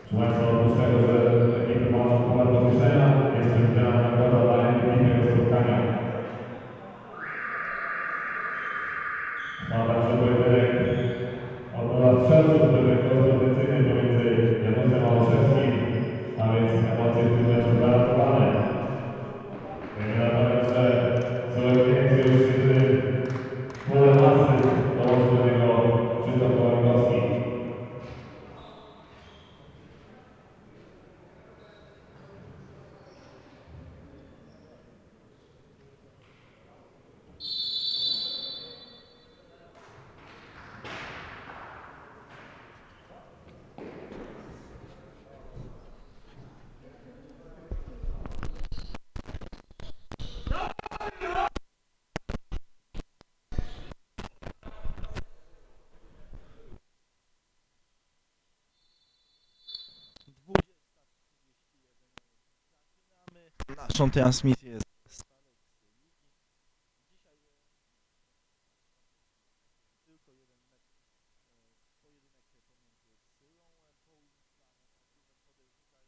Proszę Państwa, oprócz tego, że ekipy mają numer podwyższenia, jest przewidziana nagroda dla MVP tego spotkania. Ma także pojedynek od strzelców, który korespondencyjny pomiędzy Januszem Małoszewskim, a więc emocje w tym meczu gwarantowane. Wiemy natomiast, że coraz więcej już pole masy dołączył do niego Krzysztof Kołankowski. Naszą transmisję z tylko jeden mecz, pojedynek pomiędzy Sylą Bowling Planet a klubem Podejrzyka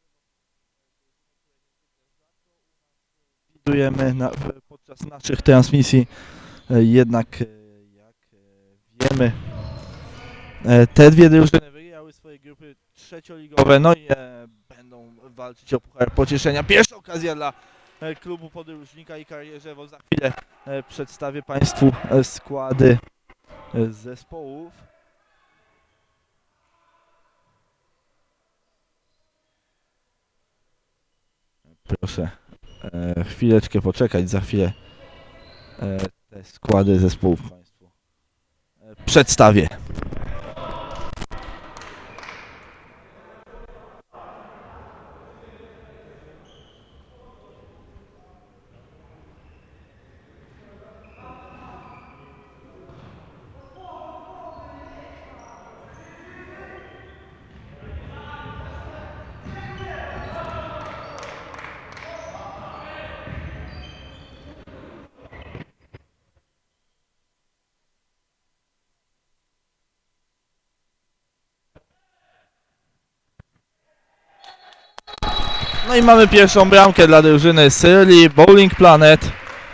widujemy podczas naszych transmisji, jednak jak wiemy, te dwie drużyny wygrały swoje grupy trzecioligowe, no i będą walczyć o Puchar Pocieszenia. Pierwsza okazja dla klubu Podróżnika i Karierzewo. Za chwilę przedstawię Państwu składy zespołów. Proszę chwileczkę poczekać, za chwilę te składy zespołów Państwu przedstawię. No i mamy pierwszą bramkę dla drużyny Syrii Bowling Planet.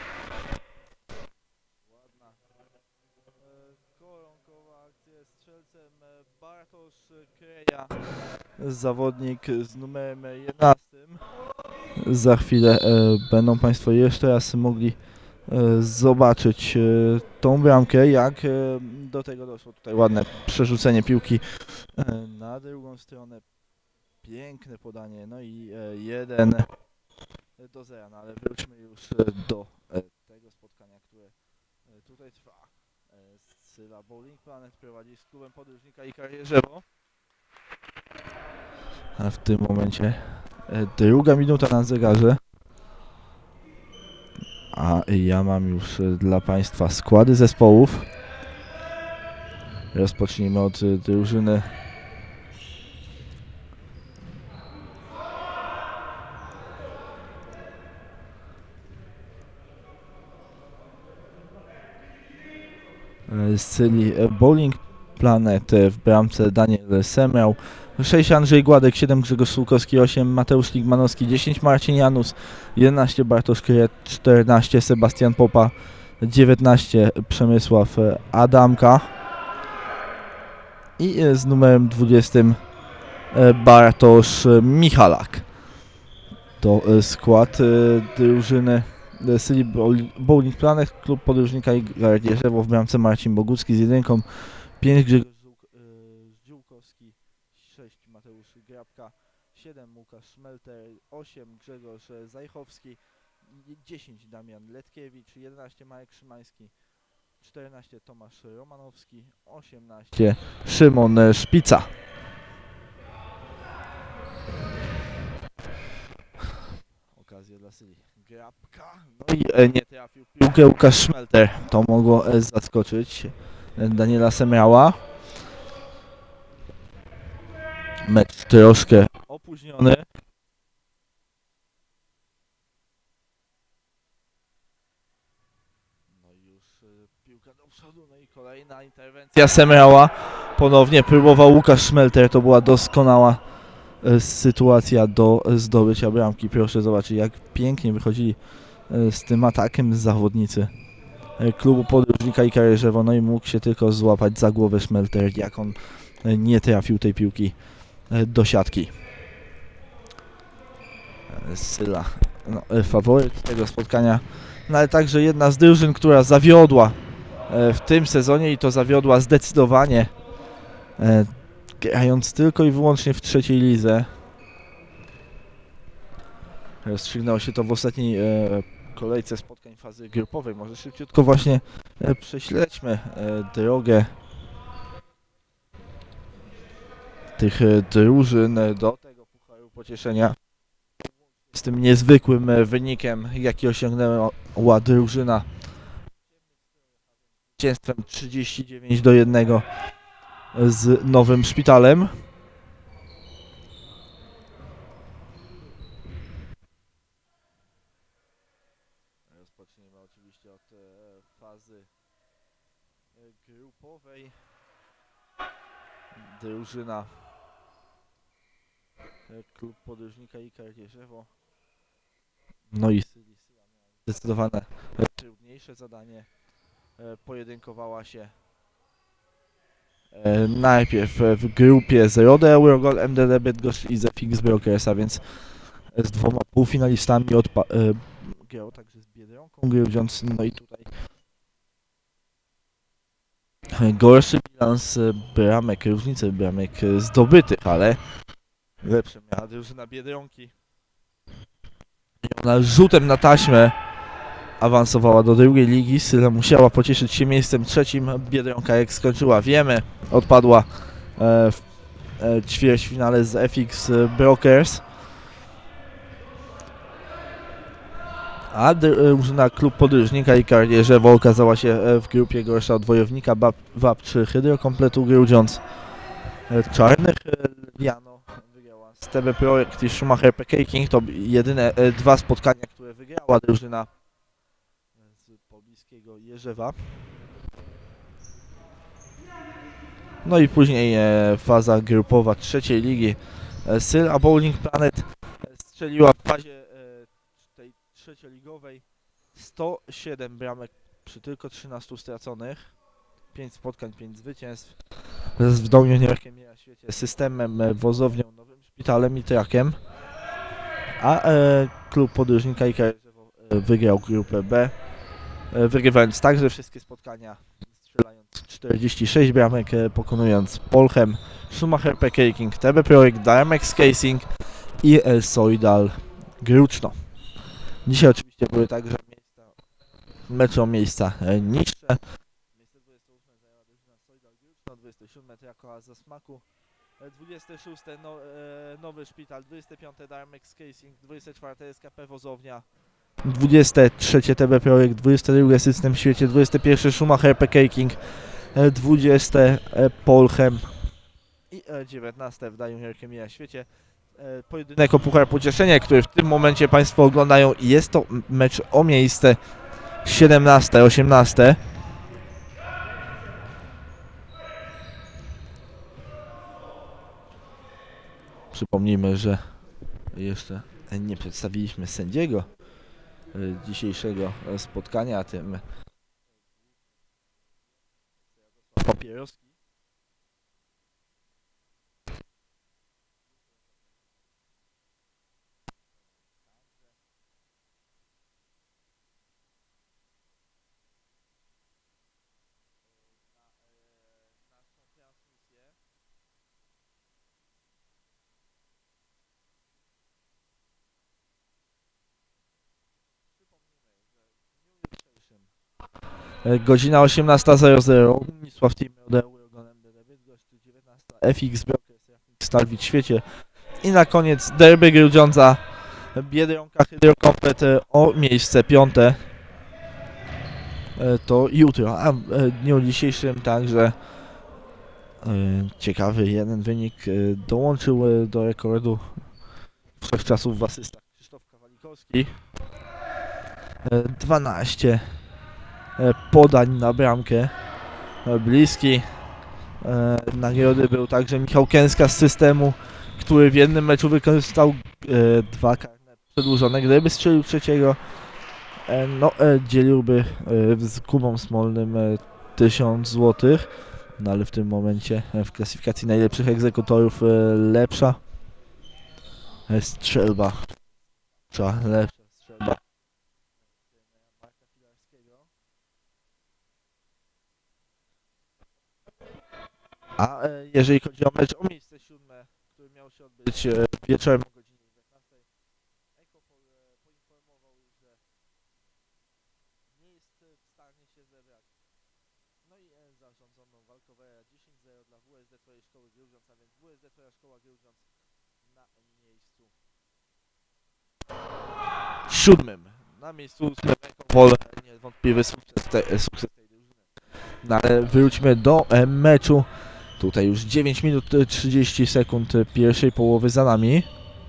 Ładna koronkowa akcja, strzelcem Bartosz Kreja, zawodnik z numerem 11. Za chwilę będą Państwo jeszcze raz mogli zobaczyć tą bramkę, jak do tego doszło. Tutaj ładne przerzucenie piłki na drugą stronę. Piękne podanie, no i 1-0, no ale wróćmy już do tego spotkania, które tutaj trwa. Syla Bowling Planet prowadzi z klubem Podróżnika i Karierzewo. A w tym momencie druga minuta na zegarze. A ja mam już dla Państwa składy zespołów. Rozpocznijmy od drużyny z Syli Bowling Planet. W bramce Daniel Semrał, 6 Andrzej Gładek, 7 Grzegorz Sułkowski, 8 Mateusz Ligmanowski, 10 Marcin Janus, 11 Bartosz Kryjet, 14 Sebastian Popa, 19 Przemysław Adamka i z numerem 20 Bartosz Michalak. To skład drużyny Syli Bowling Planet, klub Podróżnika i Karierzewo. W bramce Marcin Bogucki z 1, 5 Grzegorz Ziółkowski, 6 Mateusz Grabka, 7 Łukasz Szmelter, 8 Grzegorz Zajchowski, 10 Damian Letkiewicz, 11 Marek Szymański, 14 Tomasz Romanowski, 18 Szymon Szpica. Okazja dla Syli. Grabka, no i nie trafił piłkę Łukasz Szmelter. To mogło zaskoczyć Daniela Semrała. Mecz troszkę opóźniony. No i już piłka do przodu, no i kolejna interwencja Semrała. Ponownie próbował Łukasz Szmelter, to była doskonała sytuacja do zdobycia bramki. Proszę zobaczyć, jak pięknie wychodzili z tym atakiem zawodnicy klubu podróżnika i Karierzewo, no i mógł się tylko złapać za głowę Szmelter, jak on nie trafił tej piłki do siatki. Syla, no, faworyt tego spotkania, no ale także jedna z drużyn, która zawiodła w tym sezonie i to zawiodła zdecydowanie, grając tylko i wyłącznie w trzeciej lidze. Rozstrzygnęło się to w ostatniej kolejce spotkań fazy grupowej. Może szybciutko właśnie prześledźmy drogę tych drużyn do tego Pucharu Pocieszenia. Z tym niezwykłym wynikiem, jaki osiągnęła drużyna zwycięstwem 39-1 z Nowym Szpitalem. Rozpoczniemy oczywiście od fazy grupowej. Drużyna klub podróżnika i Karierzewo. No i Syla miała zdecydowane trudniejsze zadanie. Pojedynkowała się najpierw w grupie z Rode Eurogol, MDD Bydgoszcz i ZFX Brokers, a więc z dwoma półfinalistami grał także z Biedronką Grudziądz. No i tutaj gorszy bilans bramek, różnice bramek zdobytych, ale lepsze miała drużyna Biedronki. I ona rzutem na taśmę awansowała do drugiej ligi. Syla musiała pocieszyć się miejscem trzecim. Biedronka, jak skończyła, wiemy, odpadła w ćwierćfinale z FX Brokers. A drużyna klub podróżnika i Karierzewo okazała się w grupie gorsza od Wojownika, WAP 3 Hydrokompletu Grudziądz. Czarnych Liano wygrała z TB Projekt i Schumacher PK King. To jedyne dwa spotkania, które wygrała drużyna z pobliskiego Jerzewa. No i później faza grupowa trzeciej ligi. Syla Bowling Planet strzeliła w fazie tej trzecioligowej 107 bramek przy tylko 13 straconych. 5 spotkań, 5 zwycięstw. Z Wdą Juniorkiem na świecie, systemem, wozownią, Nowym Szpitalem i Trakiem. A klub podróżnika i Karierzewo wygrał grupę B, wygrywając także wszystkie spotkania, strzelając 46 bramek, pokonując Polchem, Schumacher PK King, TB Projekt, Diamex Casing i Soidal Gruczno. Dzisiaj oczywiście były także mecze o miejsca niższe. Miejsce 28 zajęła drużyna Soidal Gruczno, 27 Trakowa za Smaku, 26 Nowy Szpital, 25 Diamex Casing, 24 SKP Wozownia, 23 TB Projekt, 22 System w świecie, 21 Schumacher PK King, 20 Polchem i 19 Wda Juniorkiem na świecie. Pojedynek o Puchar Pocieszenia, który w tym momencie Państwo oglądają, i jest to mecz o miejsce 17-18. Przypomnijmy, że jeszcze nie przedstawiliśmy sędziego dzisiejszego spotkania, tym Papierowski. Godzina 18:00. Misław Team MDD Bydgoszcz, 19 FX Brokers, Stalwit w świecie. I na koniec derby Grudziądza, Biedronka Hydrokomplet o miejsce 5. To jutro, a w dniu dzisiejszym także ciekawy jeden wynik dołączył do rekordu wszechczasów w asystach Krzysztof Kawalikowski. 12 podań na bramkę. Bliski nagrody był także Michał Kęska z systemu który w jednym meczu wykorzystał 2 karne przedłużone. Gdyby strzelił trzeciego, dzieliłby z Kubą Smolnym 1000 zł. No ale w tym momencie w klasyfikacji najlepszych egzekutorów lepsza strzelba. Lepsza strzelba. A jeżeli chodzi o mecz o miejsce 7, który miał się odbyć wieczorem o godzinie 19, Ekopol poinformował już, że nie jest w stanie się zebrać. No i zarządzono walkowera 10-0 dla WSD Twoja Szkoły Grudziądz, a więc WSD Twoja Szkoła Grudziądz na miejscu 7. Na miejscu 8 Ekopol, niewątpliwy sukces tej drużyny. No ale wróćmy do meczu. Tutaj już 9 minut 30 sekund pierwszej połowy za nami.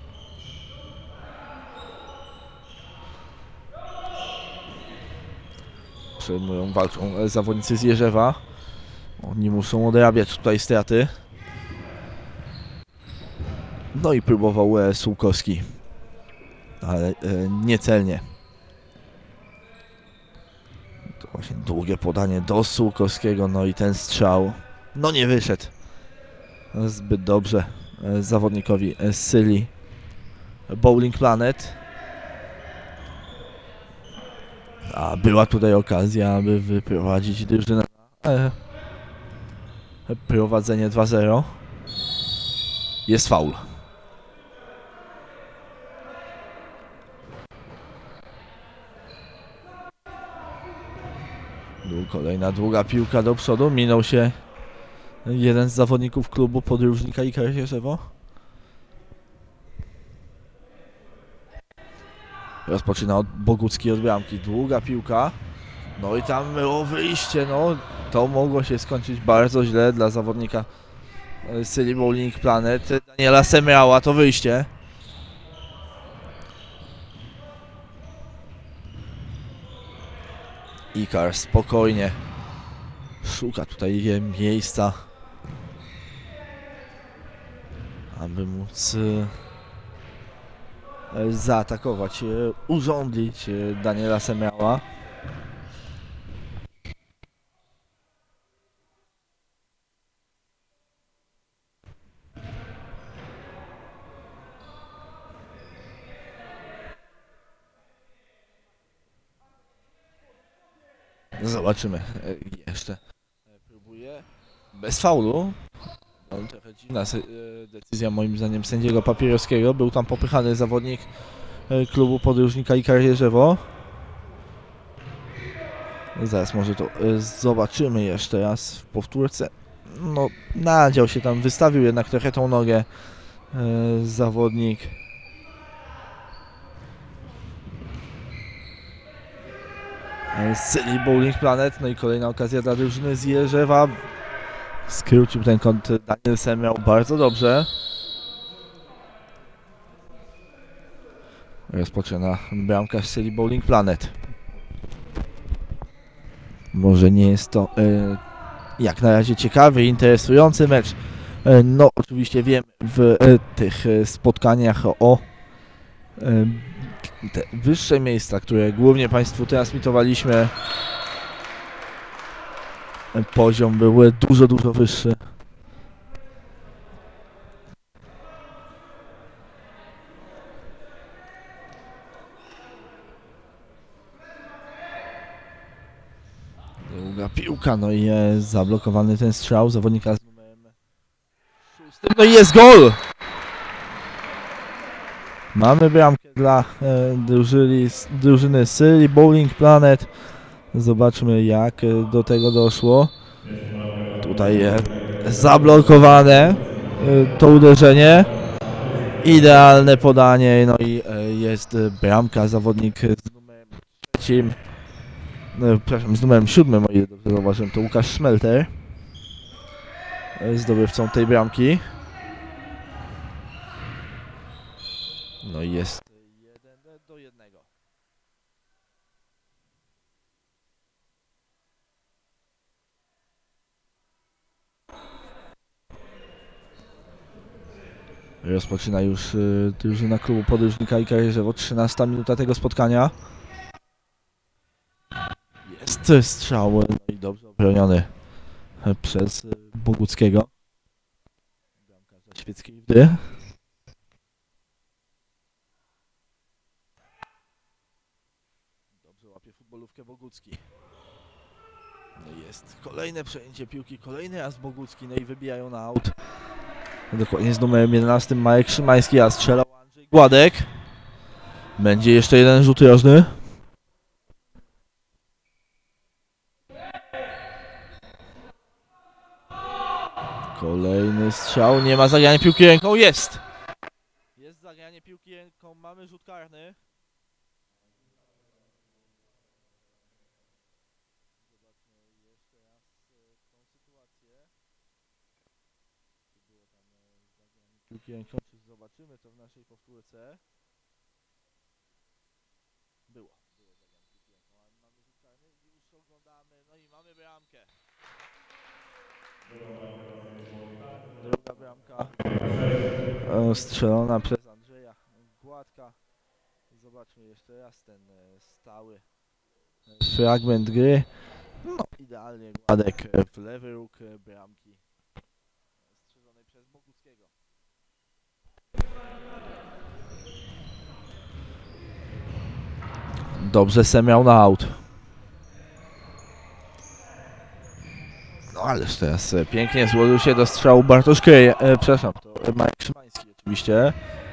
Przejmują, walczą zawodnicy z Jerzewa. Oni muszą odrabiać tutaj straty. No i próbował Sułkowski, ale niecelnie. To właśnie długie podanie do Sułkowskiego, no i ten strzał, no nie wyszedł zbyt dobrze zawodnikowi Syli Bowling Planet. A była tutaj okazja, aby wyprowadzić drużynę na prowadzenie 2-0. Jest faul. Kolejna długa piłka do przodu. Minął się jeden z zawodników klubu podróżnika i Jerzewo. Rozpoczyna Bogucki od bramki. Długa piłka. No i tam było wyjście. No to mogło się skończyć bardzo źle dla zawodnika Syli Bowling Planet. Daniela Semrała to wyjście. Ikar spokojnie szuka tutaj miejsca, aby móc zaatakować, urządlić Daniela Semrała. Zobaczymy. Jeszcze próbuje bez faulu. Trochę dziwna decyzja moim zdaniem sędziego Papierowskiego. Był tam popychany zawodnik klubu podróżnika i Jerzewo. Zaraz może to zobaczymy jeszcze raz w powtórce. No nadział się tam, wystawił jednak trochę tą nogę zawodnik Syli Bowling Planet. No i kolejna okazja dla drużyny z Jerzewa. Skrócił ten kąt Daniel Semrał bardzo dobrze. Rozpoczyna bramkarz Syli Bowling Planet. Może nie jest to jak na razie ciekawy, interesujący mecz. No oczywiście wiem w tych spotkaniach o te wyższe miejsca, które głównie Państwu transmitowaliśmy, poziom był dużo wyższy. Długa piłka, no i zablokowany ten strzał zawodnika z numerem 6. No i jest gol! Mamy bramkę dla drużyny Syli Bowling Planet. Zobaczmy jak do tego doszło. Tutaj zablokowane to uderzenie. Idealne podanie, no i jest bramka, zawodnik z numerem 3. Przepraszam, z numerem 7, o ile dobrze zauważyłem, to Łukasz Szmelter, zdobywcą tej bramki. No i jest 1-1. Rozpoczyna już drużyna klubu podróżnika i Karierzewo. 13 minuta tego spotkania. Jest strzał, no i dobrze obroniony przez Boguckiego. Bramkarza Świeckiej Wdy. Dobrze łapie futbolówkę Bogucki. No jest kolejne przejęcie piłki, kolejny raz Bogucki, no i wybijają na aut. Dokładnie z numerem 11 Marek Szymański, a strzelał Andrzej Gładek. Będzie jeszcze jeden rzut rożny. Kolejny strzał, nie ma zagrania piłki ręką, jest! Jest zagranie piłki ręką, mamy rzut karny. Zobaczmy jeszcze raz tą sytuację. Czy było tam zagranie piłki ręką, czy zobaczymy to w naszej powtórce. Było zagranie piłki ręką, ale mamy rzut karny, już oglądamy, no i mamy bramkę. Druga bramka strzelona przez Andrzeja Gładka. Zobaczmy jeszcze raz ten stały fragment gry. No idealnie Gładek w lewy róg bramki strzelonej przez Boguckiego. Dobrze Semiał na aut. No ależ teraz pięknie złożył się do strzału Bartosz Kryje, przepraszam, to Marek Szymański oczywiście.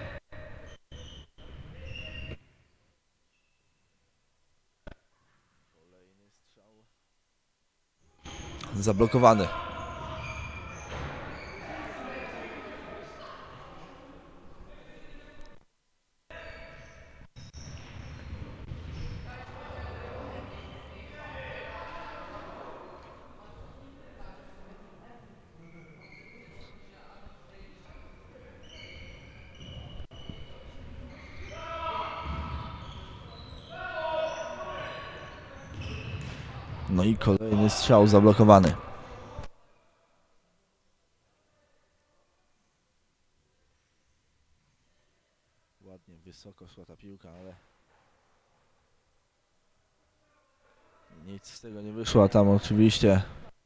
Kolejny strzał zablokowany. No i kolejny strzał zablokowany. Ładnie wysoko szła ta piłka, ale nic z tego nie wyszło. A tam oczywiście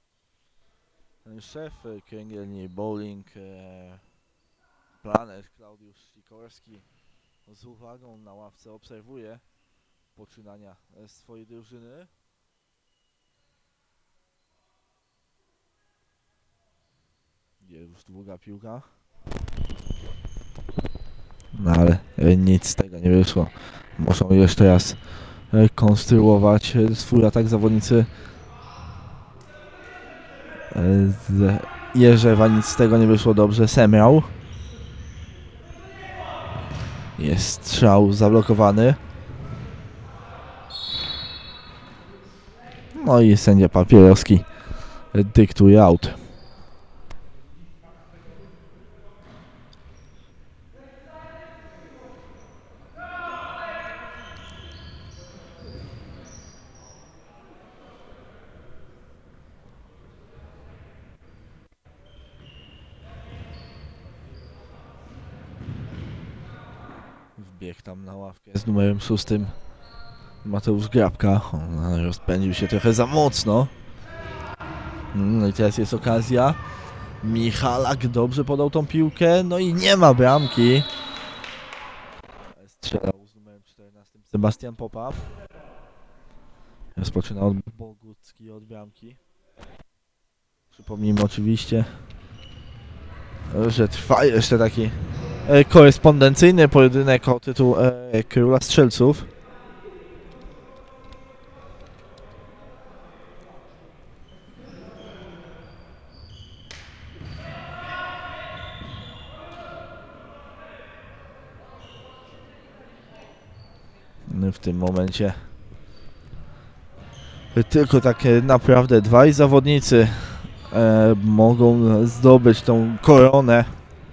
szef kręgielni Bowling Planet Klaudiusz Sikorski z uwagą na ławce obserwuje poczynania swojej drużyny. Już długa piłka. No ale nic z tego nie wyszło. Muszą jeszcze raz konstruować swój atak zawodnicy z Jerzewa. Nic z tego nie wyszło dobrze. Semiał. Jest strzał zablokowany. No i sędzia Papierowski dyktuje aut. Wbiegł tam na ławkę z numerem 6 Mateusz Grabka. On rozpędził się trochę za mocno. No i teraz jest okazja. Michalak dobrze podał tą piłkę. No i nie ma bramki. Strzelał z numerem 14 Sebastian Popa. Rozpoczyna od Bogucki od bramki. Przypomnijmy oczywiście, że trwa jeszcze taki korespondencyjny pojedynek o tytuł Króla Strzelców. W tym momencie tylko tak naprawdę dwaj zawodnicy mogą zdobyć tą koronę.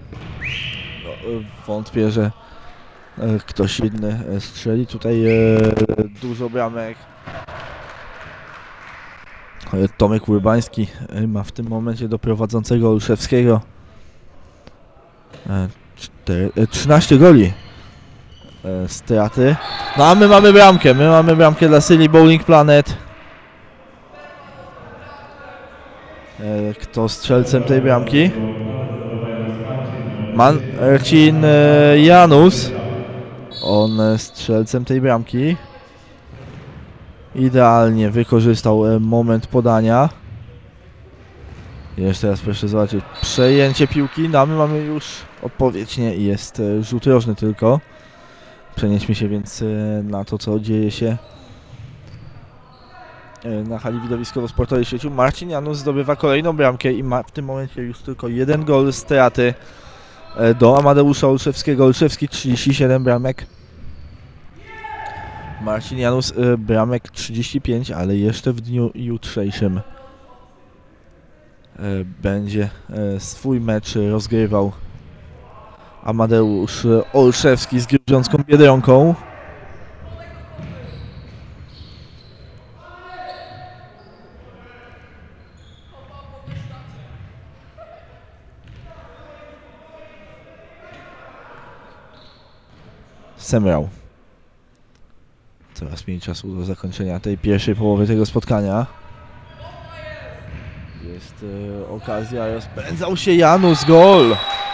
Wątpię, że ktoś inny strzeli tutaj dużo bramek. Tomek Urbański ma w tym momencie do prowadzącego Olszewskiego 13 goli straty. No a my mamy bramkę dla Silly Bowling Planet. Kto strzelcem tej bramki? Marcin Janus. On strzelcem tej bramki. Idealnie wykorzystał moment podania. Jeszcze raz proszę zobaczyć przejęcie piłki. No a my mamy już odpowiedź, nie, jest rzut rożny tylko. Przenieśmy się więc na to, co dzieje się na hali widowiskowo-sportowej w Świeciu. Marcin Janus zdobywa kolejną bramkę i ma w tym momencie już tylko jeden gol straty do Amadeusza Olszewskiego. Olszewski 37 bramek. Marcin Janus bramek 35, ale jeszcze w dniu jutrzejszym będzie swój mecz rozgrywał Amadeusz Olszewski z Grudziącką Biedronką. Semrał. Coraz mniej czasu do zakończenia tej pierwszej połowy tego spotkania. Jest okazja, rozpędzał się Janus, gol!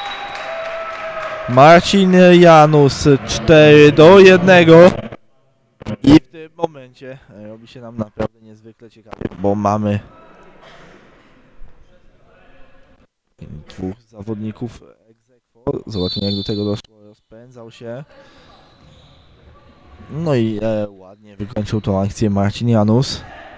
Marcin Janus 4-1 i w tym momencie robi się nam naprawdę niezwykle ciekawie, bo mamy dwóch zawodników ex aequo. Zobaczymy, jak do tego doszło. Rozpędzał się. No i ładnie wykończył tą akcję Marcin Janus.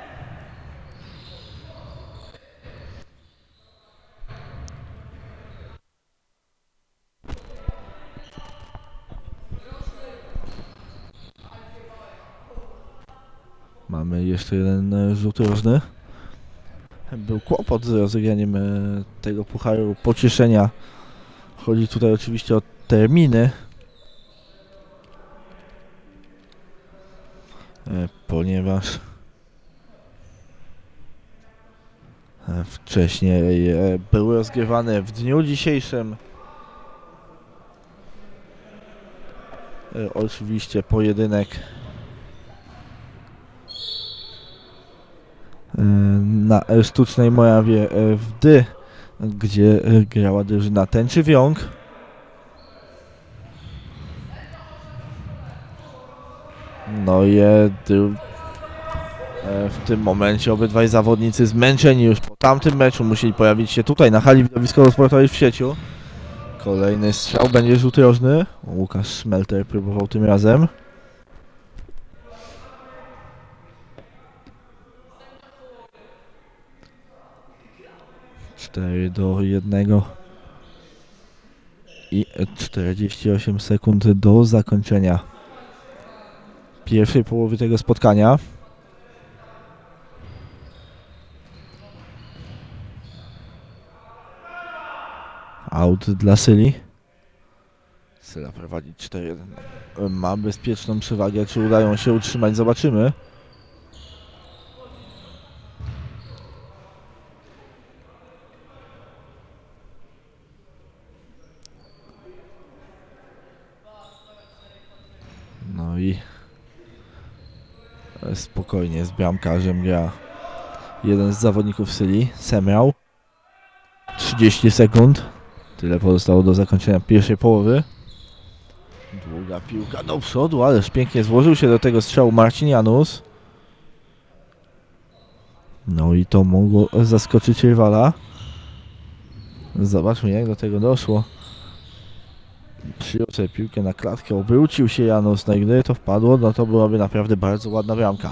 Mamy jeszcze jeden rzut rożny. Był kłopot z rozegraniem tego pucharu pocieszenia. Chodzi tutaj oczywiście o terminy. Ponieważ wcześniej były rozgrywane w dniu dzisiejszym oczywiście pojedynek na Sztucznej Morawie w Dy, gdzie grała drużyna Tęczywiąg. No i w tym momencie obydwaj zawodnicy zmęczeni już po tamtym meczu musieli pojawić się tutaj na hali widowiskowo-sportowej w Świeciu. Kolejny strzał, będzie rzut rożny. Łukasz Szmelter próbował tym razem. Cztery do 1 i 48 sekund do zakończenia pierwszej połowy tego spotkania. Out dla Syli. Syla prowadzi 4-1. Ma bezpieczną przewagę. Czy udają się utrzymać? Zobaczymy. No i spokojnie z bramkarzem gra jeden z zawodników Syli, Semrał. 30 sekund. Tyle pozostało do zakończenia pierwszej połowy. Długa piłka do przodu, ależ pięknie złożył się do tego strzału Marcin Janus. No i to mogło zaskoczyć rywala. Zobaczmy, jak do tego doszło. Przyjął sobie piłkę na klatkę, obrócił się Janus, no i gdyby to wpadło, no to byłaby naprawdę bardzo ładna bramka.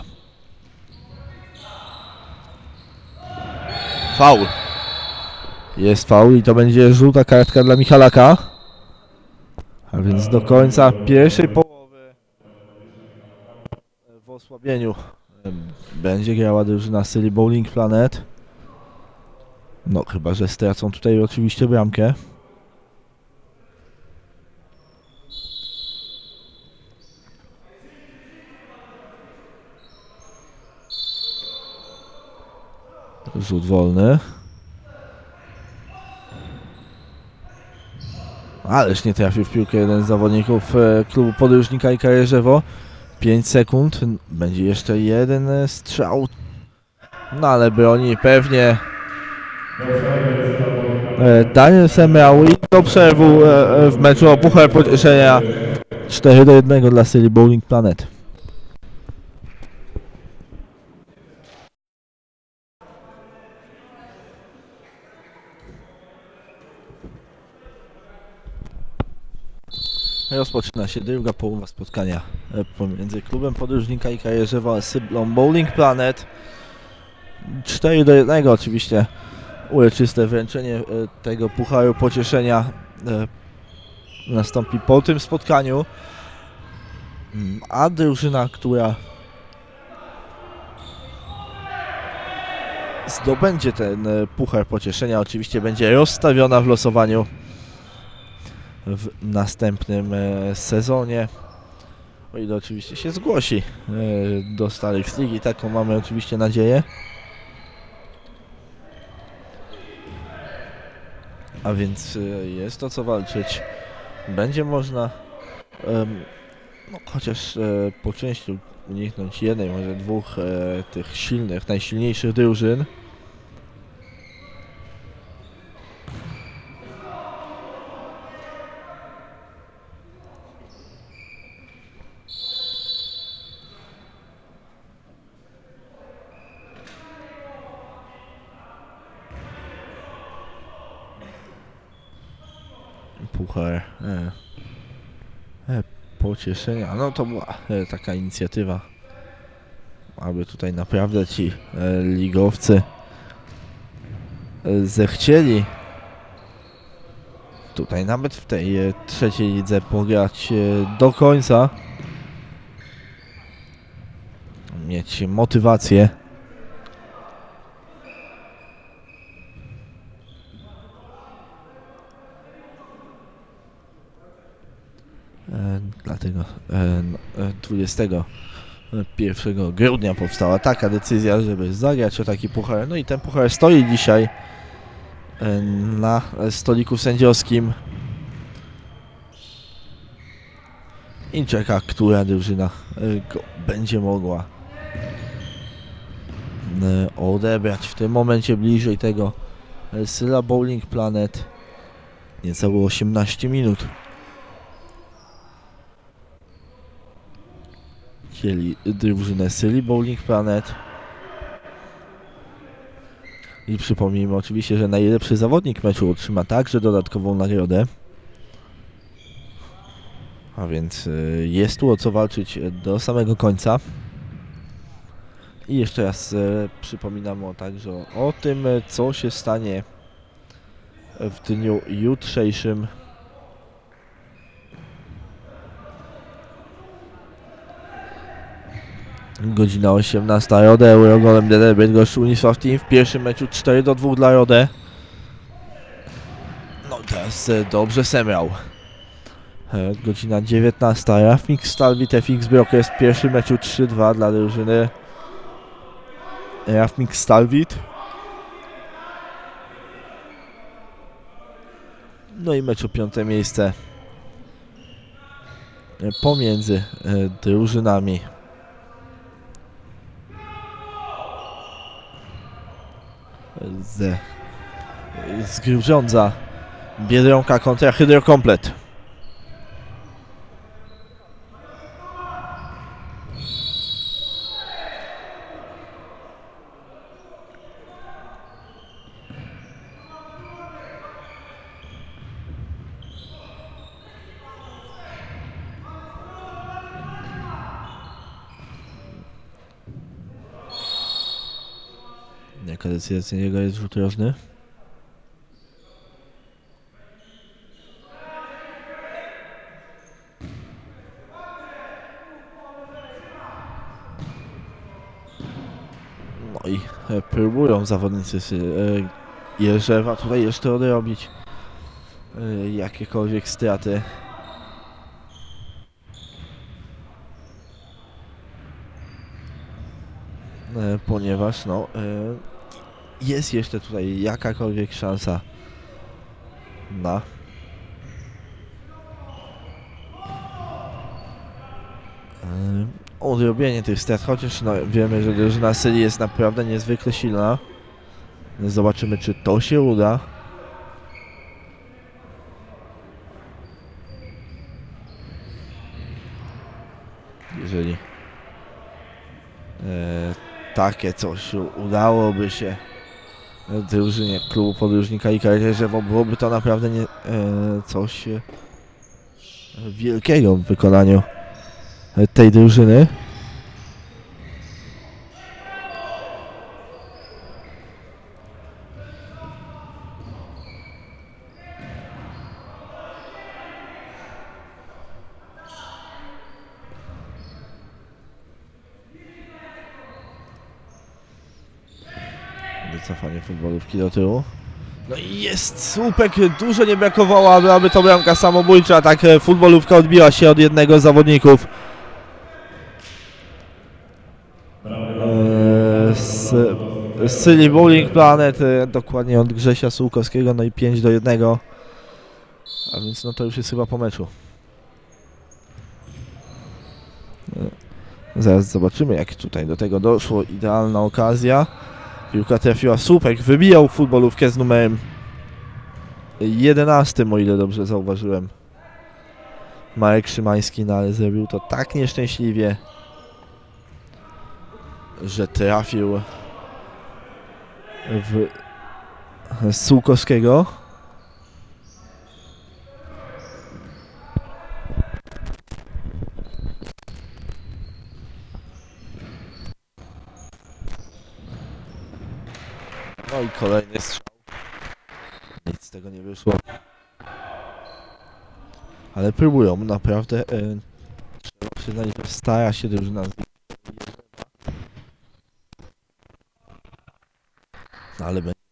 Faul. Jest faul i to będzie żółta kartka dla Michalaka. A więc do końca pierwszej połowy w osłabieniu będzie grała drużyna Silly Bowling Planet. No chyba że stracą tutaj oczywiście bramkę. Rzut wolny. Ależ nie trafił w piłkę jeden z zawodników klubu Podróżnika i Karierzewo. 5 sekund, będzie jeszcze jeden strzał. No ale broni pewnie Daniel Semrał i do przerwu w meczu o Puchar Pocieszenia 4-1 dla Silly Bowling Planet. Rozpoczyna się druga połowa spotkania pomiędzy klubem Podróżnika i Karierzewo a Syblą Bowling Planet. 4-1 oczywiście. Uroczyste wręczenie tego Pucharu Pocieszenia nastąpi po tym spotkaniu. A drużyna, która zdobędzie ten Puchar Pocieszenia, oczywiście będzie rozstawiona w losowaniu w następnym sezonie. O ile oczywiście się zgłosi do Starych Ligi, taką mamy oczywiście nadzieję. A więc jest to co walczyć. Będzie można no, chociaż po części uniknąć jednej, może dwóch tych silnych, najsilniejszych drużyn. Puchar Pocieszenia, no to była taka inicjatywa, aby tutaj naprawdę ci ligowcy zechcieli tutaj nawet w tej trzeciej lidze pograć do końca, mieć motywację. Dlatego 21 grudnia powstała taka decyzja, żeby zagrać o taki puchar. No i ten puchar stoi dzisiaj na stoliku sędziowskim i czeka, która drużyna go będzie mogła odebrać. W tym momencie bliżej tego Syla Bowling Planet niecałe 18 minut. Chcieli drużynę Silly Bowling Planet. I przypomnijmy oczywiście, że najlepszy zawodnik meczu otrzyma także dodatkową nagrodę. A więc jest tu o co walczyć do samego końca. I jeszcze raz przypominamy także o tym, co się stanie w dniu jutrzejszym. Godzina 18. Rodę Eurogolem DD Bydgoszcz Unisław Team w pierwszym meczu 4-2 dla Rodę. No teraz dobrze Semrał. Godzina 19. Rafmix Stalwit FX Brokers w pierwszym meczu 3-2 dla drużyny Rafmix Stalwit. No i mecz o 5. miejsce pomiędzy drużynami z Grudziądza. Biedronka kontra Hydrokomplet. Jaka decyzja sędziego jest rzut rożny? No i próbują zawodnicy Jerzewa tutaj jeszcze odrobić jakiekolwiek straty. Ponieważ no jest jeszcze tutaj jakakolwiek szansa na odrobienie tych strat, chociaż no, wiemy, że drużyna Syli jest naprawdę niezwykle silna. Zobaczymy, czy to się uda. Jeżeli takie coś udałoby się drużynie klubu podróżnika i Karierzewo, byłoby to naprawdę coś wielkiego w wykonaniu tej drużyny. Wycofanie futbolówki do tyłu. No i jest słupek, dużo nie brakowało, aby to bramka samobójcza, tak futbolówka odbiła się od jednego z zawodników z Syli Bowling Planet, dokładnie od Grzesia Sułkowskiego, no i 5-1, a więc no to już jest chyba po meczu. Zaraz zobaczymy, jak tutaj do tego doszło. Idealna okazja. Piłka trafiła w słupek, wybijał futbolówkę z numerem 11, o ile dobrze zauważyłem. Marek Szymański, no ale zrobił to tak nieszczęśliwie, że trafił w Sułkowskiego. No i kolejny strzał. Nic z tego nie wyszło. Ale próbują, naprawdę. Trzeba przyznać, że stara się drużyna z no, ale będzie.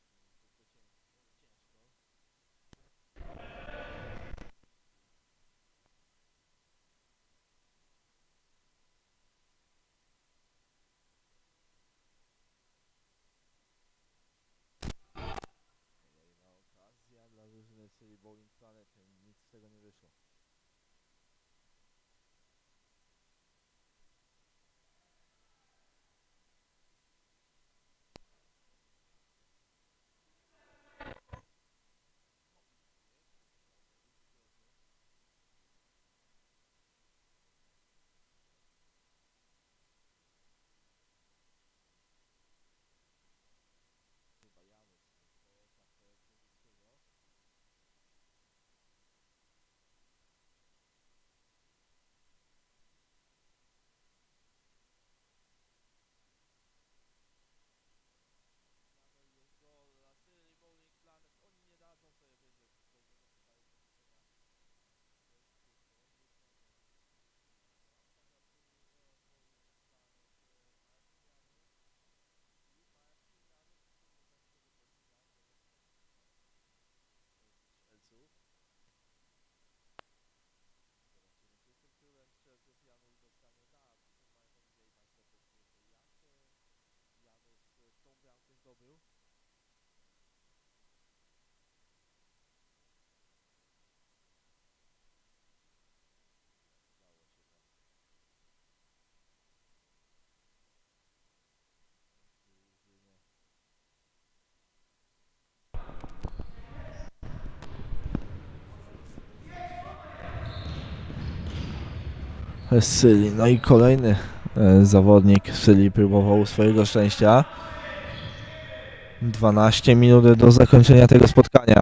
Dla drużyny Syli Bowling Planet, nic z tego nie wyszło. Syli. No i kolejny zawodnik Syli próbował swojego szczęścia. 12 minut do zakończenia tego spotkania.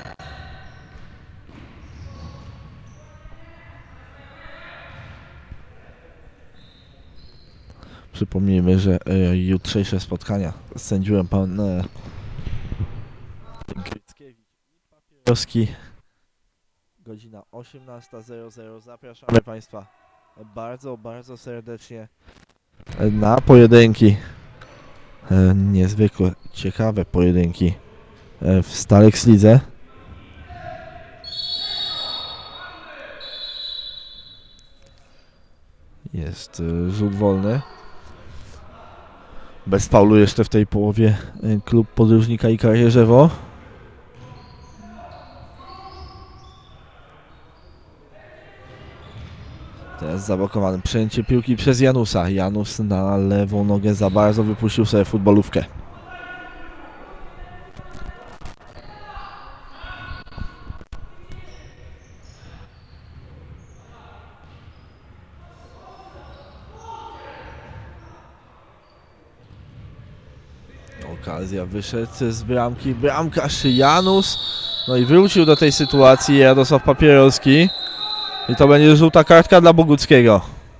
Przypomnijmy, że jutrzejsze spotkania sędziują pan Gryckiewicz i Papierowski. Godzina 18:00. Zapraszamy Państwa bardzo, bardzo serdecznie na pojedynki. Niezwykle ciekawe pojedynki w Stalex Lidze. Jest rzut wolny. Bez faulu jeszcze w tej połowie klub podróżnika i Karierzewo. Teraz zablokowane przejęcie piłki przez Janusa. Janus na lewą nogę za bardzo wypuścił sobie futbolówkę. Okazja, wyszedł z bramki, bramkarz Janus, no i wrócił do tej sytuacji Jarosław Papierowski i to będzie żółta kartka dla Boguckiego.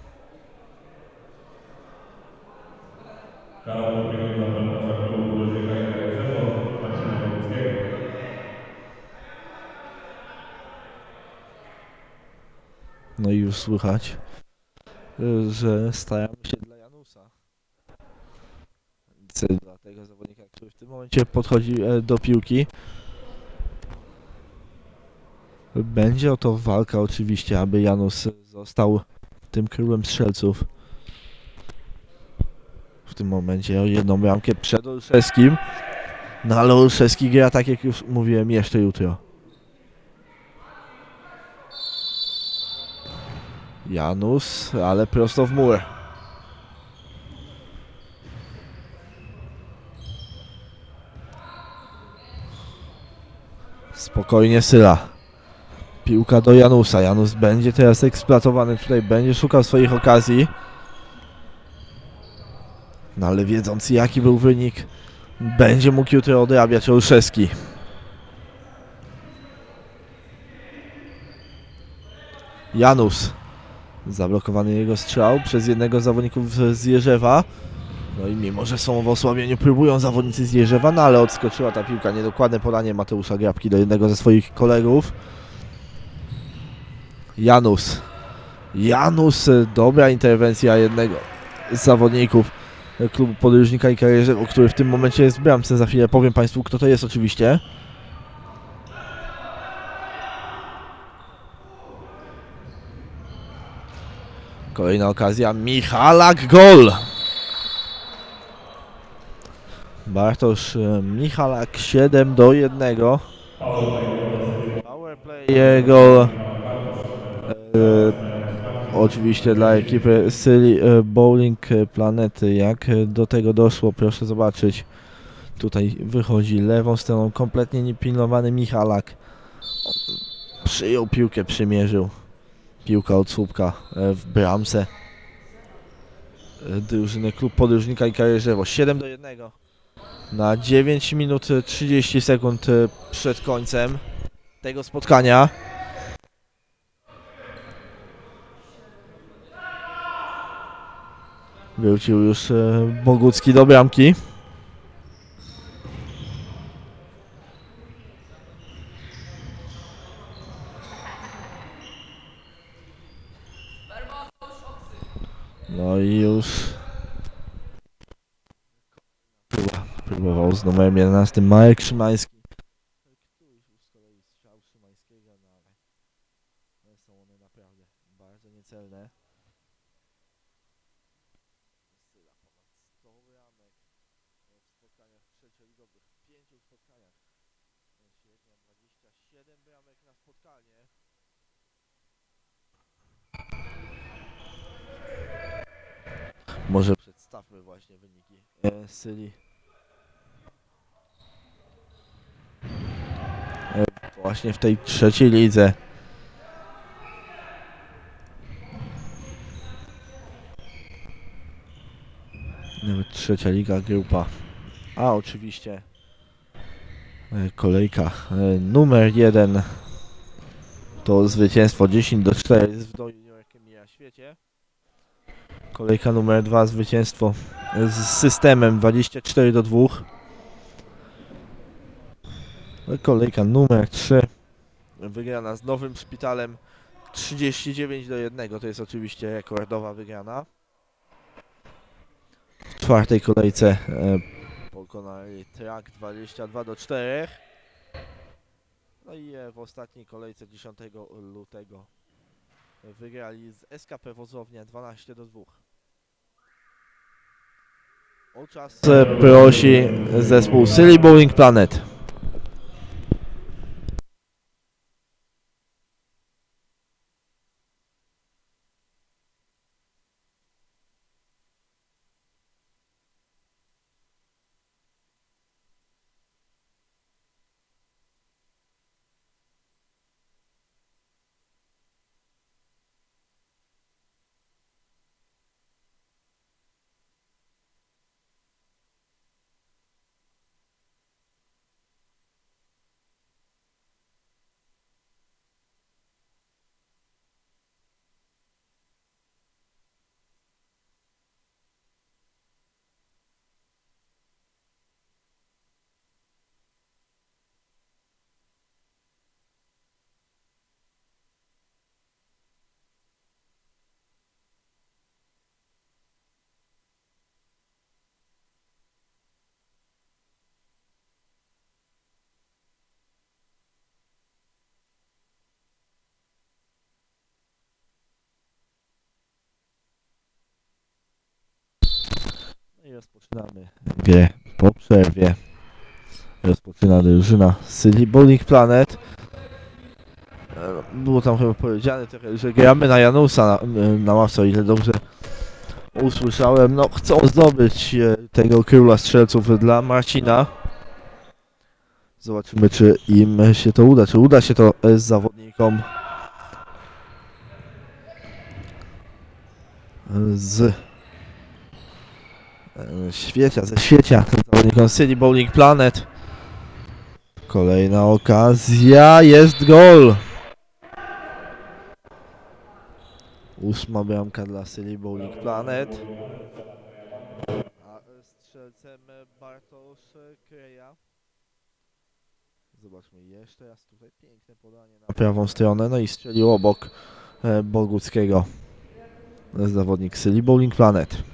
No i już słychać, że staramy się dla Janusa. Dla tego zawodnika, który w tym momencie podchodzi do piłki. Będzie oto walka oczywiście, aby Janus został tym królem strzelców. W tym momencie o jedną bramkę przed Olszewskim. No ale Olszewski gra, tak jak już mówiłem, jeszcze jutro. Janus, ale prosto w mur. Spokojnie Syla. Piłka do Janusa. Janus będzie teraz eksploatowany tutaj, będzie szukał swoich okazji. No ale wiedząc jaki był wynik, będzie mógł jutro odrabiać Olszewski. Janus. Zablokowany jego strzał przez jednego z zawodników z Jerzewa. No i mimo, że są w osłabieniu, próbują zawodnicy z Jerzewa, no ale odskoczyła ta piłka. Niedokładne podanie Mateusza Grabki do jednego ze swoich kolegów. Janus. Janus, dobra interwencja jednego z zawodników klubu Podróżnika i Jerzewo, który w tym momencie jest w bramce. Za chwilę powiem Państwu, kto to jest oczywiście. Kolejna okazja, Michalak, gol! Bartosz Michalak, 7-1. Powerplay, gol. Oczywiście dla ekipy Syli Bowling Planety. Jak do tego doszło, proszę zobaczyć. Tutaj wychodzi lewą stroną, kompletnie niepilnowany Michalak. Przyjął piłkę, przymierzył. Piłka od słupka w bramce drużyny klub Podróżnika i Jerzewo. 7-1 na 9 minut 30 sekund przed końcem tego spotkania. Wrócił już Bogucki do bramki. No i już próbował z numerem 11 Marek Szymański. Z kolei strzał Szymańskiego, ale są one naprawdę bardzo niecelne. Syla ponad 100 bramek w spotkaniach trzecioligowych, w 5 spotkaniach. Średnia 27 bramek na spotkanie. Może przedstawmy właśnie wyniki Syli. Właśnie w tej trzeciej lidze. Nawet trzecia liga, grupa A oczywiście. Kolejka numer 1 to zwycięstwo 10-4 z juniorkiem na świecie. Kolejka numer 2 zwycięstwo z systemem 24-2. Kolejka numer 3 wygrana z Nowym Szpitalem 39-1. To jest oczywiście rekordowa wygrana. W czwartej kolejce pokonali Trak 22-4. No i w ostatniej kolejce 10 lutego wygrali z SKP Wozownia 12-2. O czas prosi zespół Syli Bowling Planet. rozpoczynamy grę po przerwie. Rozpoczyna drużyna City Bowling Planet. Było tam chyba powiedziane trochę, że gramy na Janusa na ławce, o ile dobrze usłyszałem. No, chcą zdobyć tego króla strzelców dla Marcina. Zobaczymy, czy im się to uda, czy uda się to zawodnikom z ze świecia, zawodnikom City Bowling Planet. Kolejna okazja, jest gol! 8. bramka dla City Bowling Planet. A strzelcem Bartosz Kreja. Zobaczmy jeszcze raz tutaj piękne podanie na prawą stronę, no i strzelił obok Boguckiego zawodnik City Bowling Planet.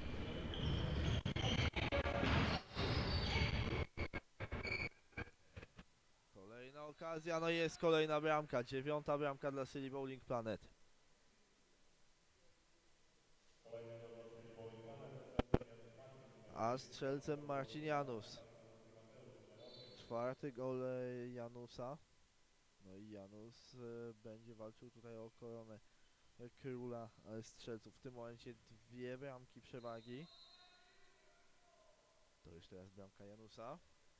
Kolejna okazja, no jest kolejna bramka, 9. bramka dla City Bowling Planet. A strzelcem Marcin Janus. 4. gol Janusa. No i Janus będzie walczył tutaj o koronę króla strzelców. W tym momencie 2 bramki przewagi. To już teraz bramka Janusa.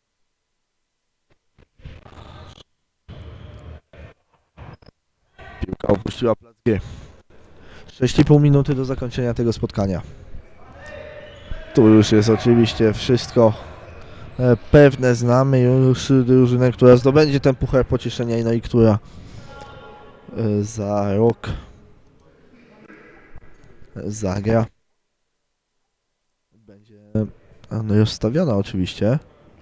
Piłka opuściła plac gry. 6,5 minuty do zakończenia tego spotkania. Tu już jest oczywiście wszystko pewne. Znamy już drużynę, która zdobędzie ten puchar pocieszenia, no i która za rok zagra. Będzie rozstawiona oczywiście.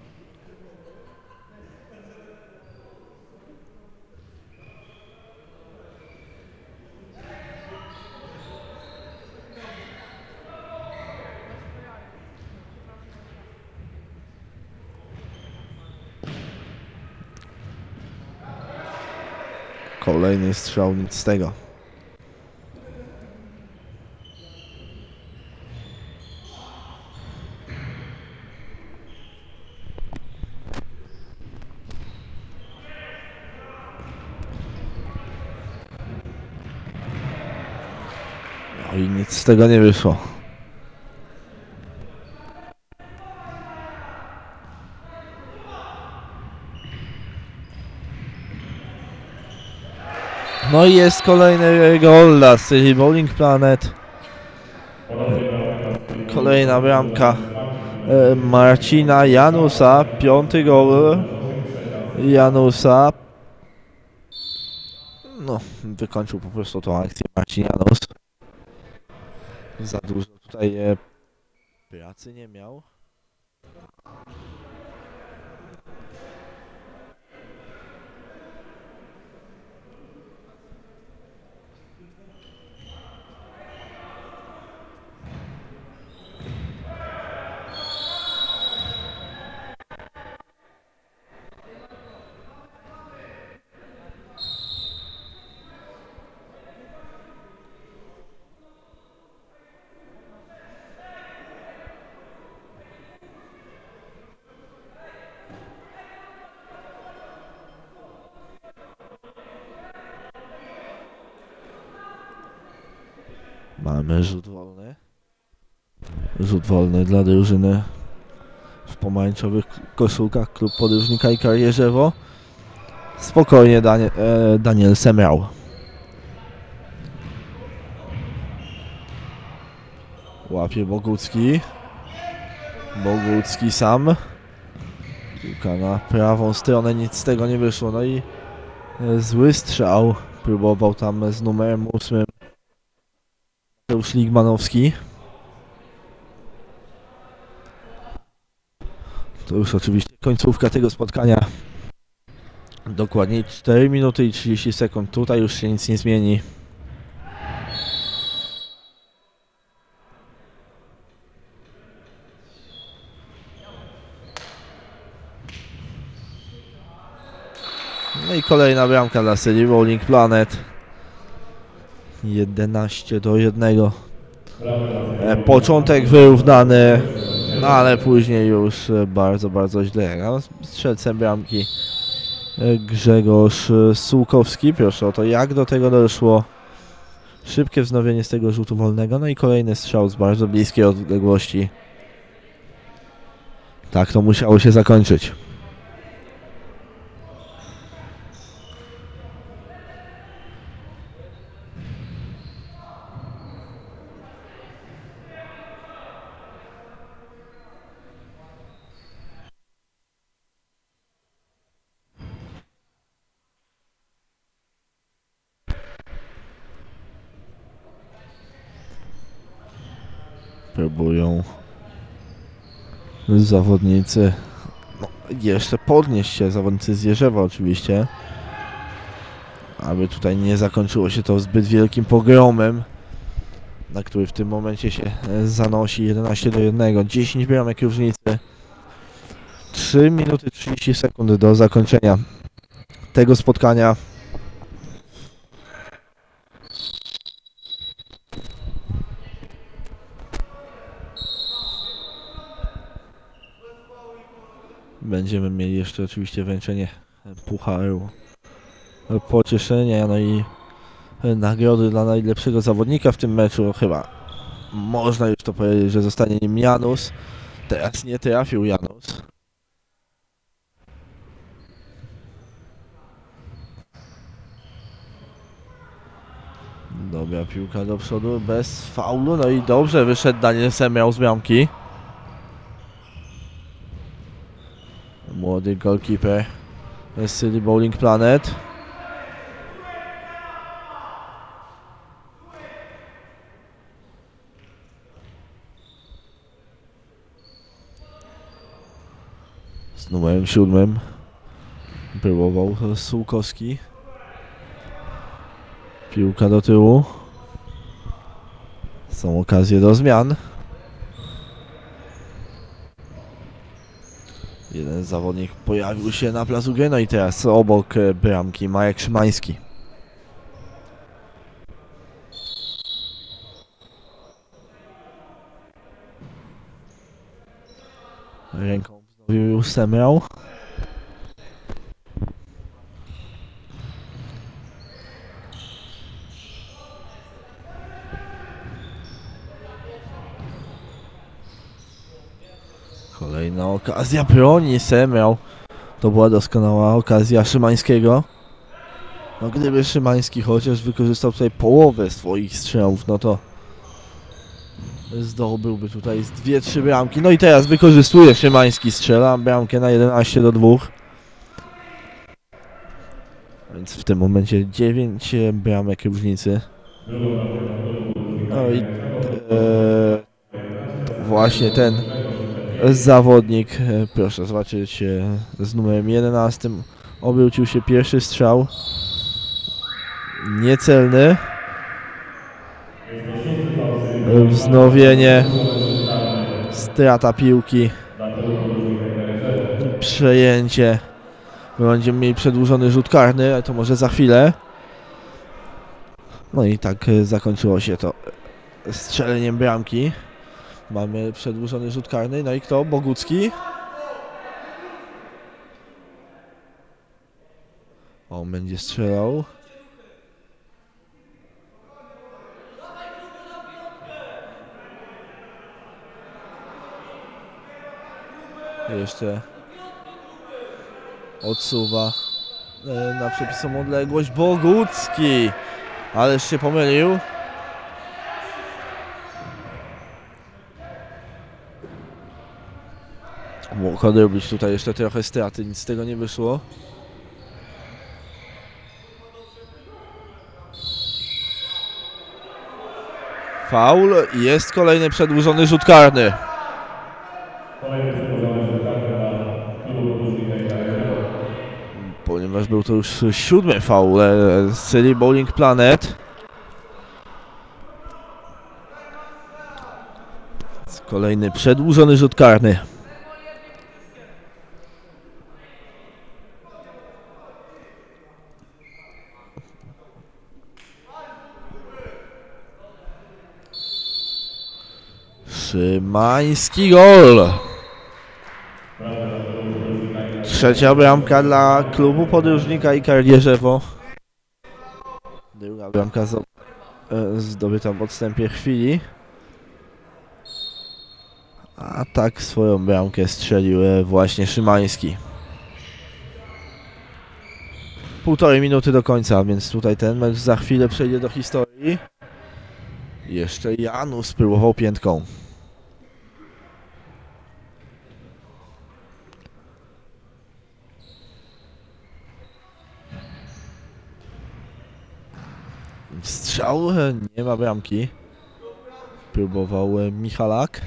Kolejny strzał, nic z tego. No i nic z tego nie wyszło. No i jest kolejny gol dla City Bowling Planet. Kolejna bramka Marcina Janusa. 5. gol Janusa. No, wykończył po prostu tą akcję Marcin Janus. Za dużo tutaj pracy nie miał. Mamy rzut wolny. Rzut wolny dla drużyny w pomarańczowych koszulkach, klub podróżnika i Karierzewo. Spokojnie Daniel Semrał. Łapie Bogucki. Bogucki sam. Piłka na prawą stronę, nic z tego nie wyszło. No i zły strzał. Próbował tam z numerem 8 Mateusz Ligmanowski. To już oczywiście końcówka tego spotkania. Dokładnie 4 minuty i 30 sekund. Tutaj już się nic nie zmieni. No i kolejna bramka dla City Bowling Planet. 11-1 Początek wyrównany, no ale później już bardzo, bardzo źle. No, strzelcem bramki Grzegorz Sułkowski. Proszę o to, jak do tego doszło. Szybkie wznowienie z tego rzutu wolnego, no i kolejny strzał z bardzo bliskiej odległości. Tak to musiało się zakończyć. Próbują zawodnicy jeszcze podnieść się, zawodnicy z Jerzewa oczywiście, aby tutaj nie zakończyło się to zbyt wielkim pogromem, na który w tym momencie się zanosi. 11-1, 10 bramek różnicy, 3 minuty 30 sekund do zakończenia tego spotkania. Będziemy mieli jeszcze oczywiście wręczenie pucharu pocieszenia, no i nagrody dla najlepszego zawodnika w tym meczu. Chyba można już to powiedzieć, że zostanie nim Janus. Teraz nie trafił Janus. Dobra piłka do przodu bez faulu, no i dobrze wyszedł Daniel Semrał z bramki. Młody goalkeeper z City Bowling Planet. Z numerem 7 próbował Sułkowski. Piłka do tyłu. Są okazje do zmian. Jeden zawodnik pojawił się na placu gry, no i teraz obok bramki Marek Szymański. Ręką wznowił już Semrał. Kolejna okazja, broni Semrał. To była doskonała okazja Szymańskiego. No gdyby Szymański chociaż wykorzystał tutaj połowę swoich strzałów, no to zdobyłby tutaj z 2-3 bramki. No i teraz wykorzystuje Szymański, strzela bramkę na 11-2. Więc w tym momencie 9 bramek różnicy. No i właśnie ten zawodnik, proszę zobaczyć, z numerem 11 obrócił się pierwszy strzał. Niecelny. Wznowienie. Strata piłki. Przejęcie. Będziemy mieli przedłużony rzut karny, ale to może za chwilę. No i tak zakończyło się to strzeleniem bramki. Mamy przedłużony rzut karny. No i kto? Bogucki. On będzie strzelał. Jeszcze odsuwa na przepisową odległość Bogucki. Ależ się pomylił. Mógł odrobić tutaj jeszcze trochę straty, nic z tego nie wyszło. Faul i jest kolejny przedłużony rzut karny. Ponieważ był to już 7. faul z City Bowling Planet. Kolejny przedłużony rzut karny. Szymański gol. Trzecia bramka dla klubu podróżnika IKR Gierzewo. Druga bramka zdobyta w odstępie chwili. A tak swoją bramkę strzelił właśnie Szymański. 1,5 minuty do końca, więc tutaj ten mecz za chwilę przejdzie do historii. Jeszcze Janus spróbował piętką. Strzał, nie ma bramki. Próbował Michalak.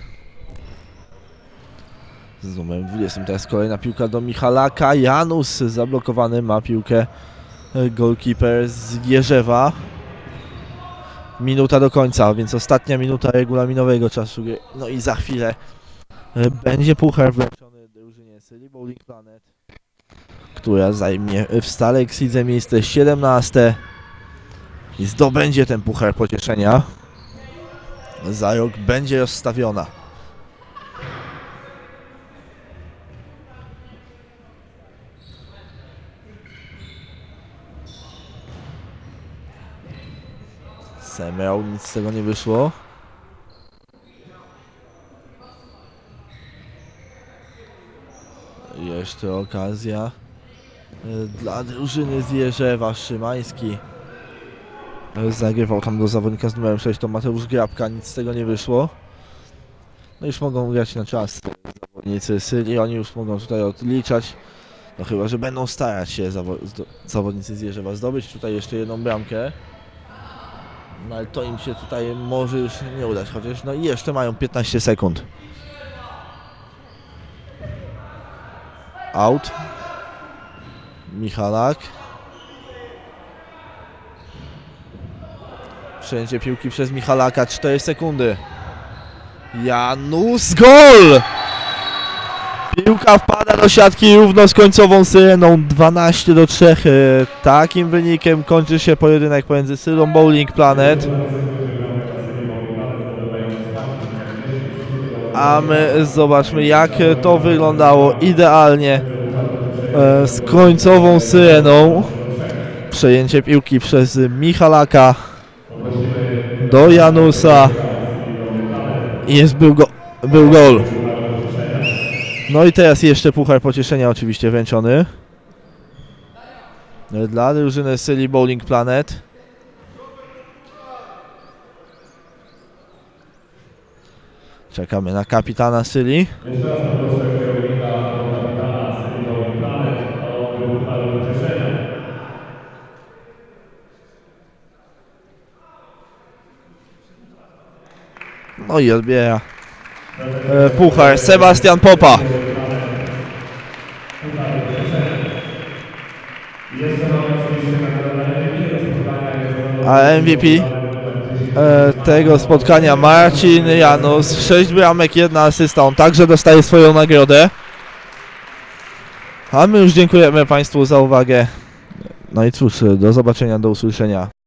Z numerem 20 teraz kolejna piłka do Michalaka. Janus zablokowany, ma piłkę goalkeeper z Gierzewa. Minuta do końca, więc ostatnia minuta regulaminowego czasu gry. No i za chwilę będzie puchar wręczony drużynie Syli Bowling Planet, która zajmie w Stalex Lidze miejsce 17 i zdobędzie ten puchar pocieszenia. Za rok będzie rozstawiona. Semeał, nic z tego nie wyszło. Jeszcze okazja dla drużyny z Gierzewa. Szymański zagrywał tam do zawodnika z numerem 6, to Mateusz Grabka, nic z tego nie wyszło. No już mogą grać na czas zawodnicy Syli, oni już mogą tutaj odliczać. No chyba, że będą starać się zawodnicy z Gierzewa zdobyć tutaj jeszcze jedną bramkę. No ale to im się tutaj może już nie udać, chociaż no i jeszcze mają 15 sekund. Out. Michalak. Przejęcie piłki przez Michalaka, 4 sekundy. Janus, gol! Piłka wpada do siatki równo z końcową syreną, 12-3. Takim wynikiem kończy się pojedynek pomiędzy Sylą Bowling Planet a my zobaczmy, jak to wyglądało idealnie z końcową syreną. Przejęcie piłki przez Michalaka do Janusa i był gol. No i teraz jeszcze puchar pocieszenia oczywiście wręczony dla drużyny Syli Bowling Planet. Czekamy na kapitana Syli. No i odbiera puchar Sebastian Popa. A MVP tego spotkania Marcin Janus, 6 bramek, 1 asysta, on także dostaje swoją nagrodę. A my już dziękujemy Państwu za uwagę. No i cóż, do zobaczenia, do usłyszenia.